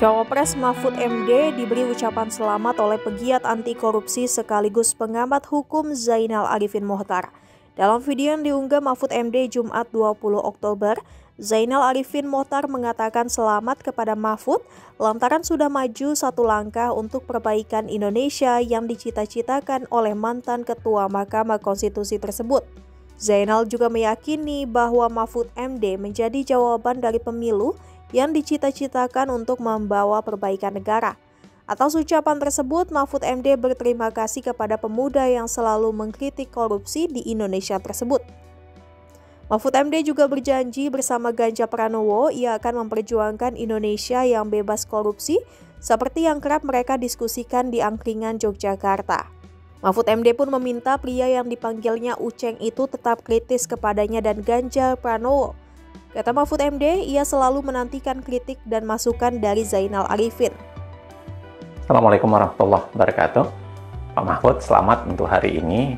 Cawapres Mahfud MD diberi ucapan selamat oleh pegiat anti korupsi sekaligus pengamat hukum Zainal Arifin Mohtar. Dalam video yang diunggah Mahfud MD Jumat 20 Oktober, Zainal Arifin Mohtar mengatakan selamat kepada Mahfud lantaran sudah maju satu langkah untuk perbaikan Indonesia yang dicita-citakan oleh mantan Ketua Mahkamah Konstitusi tersebut. Zainal juga meyakini bahwa Mahfud MD menjadi jawaban dari pemilu yang dicita-citakan untuk membawa perbaikan negara. Atas ucapan tersebut, Mahfud MD berterima kasih kepada pemuda yang selalu mengkritik korupsi di Indonesia tersebut. Mahfud MD juga berjanji bersama Ganjar Pranowo ia akan memperjuangkan Indonesia yang bebas korupsi seperti yang kerap mereka diskusikan di Angkringan Yogyakarta. Mahfud MD pun meminta pria yang dipanggilnya Uceng itu tetap kritis kepadanya dan Ganjar Pranowo. Kata Mahfud MD, ia selalu menantikan kritik dan masukan dari Zainal Arifin. Assalamualaikum warahmatullahi wabarakatuh. Pak Mahfud, selamat untuk hari ini.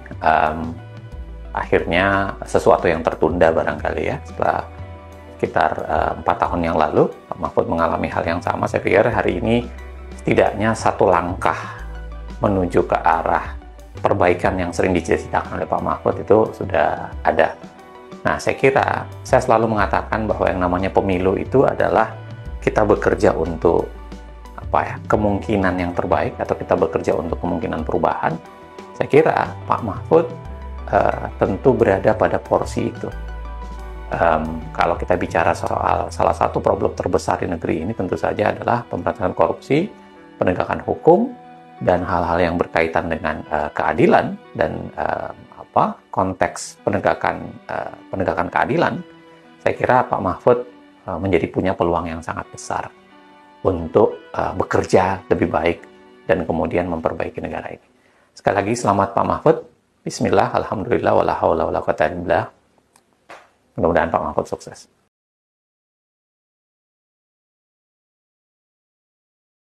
Akhirnya sesuatu yang tertunda barangkali ya. Setelah sekitar 4 tahun yang lalu, Pak Mahfud mengalami hal yang sama. Saya pikir hari ini setidaknya satu langkah menuju ke arah perbaikan yang sering dicita-citakan oleh Pak Mahfud itu sudah ada. Nah, saya kira, saya selalu mengatakan bahwa yang namanya pemilu itu adalah kita bekerja untuk kemungkinan yang terbaik atau kita bekerja untuk kemungkinan perubahan. Saya kira Pak Mahfud tentu berada pada porsi itu. Kalau kita bicara soal salah satu problem terbesar di negeri ini tentu saja adalah pemberantasan korupsi, penegakan hukum, dan hal-hal yang berkaitan dengan keadilan dan konteks penegakan keadilan. Saya kira Pak Mahfud menjadi punya peluang yang sangat besar untuk bekerja lebih baik dan kemudian memperbaiki negara ini. Sekali lagi selamat Pak Mahfud. Bismillah, alhamdulillah, wala haula wala quwwata illa billah. Mudah-mudahan Pak Mahfud sukses.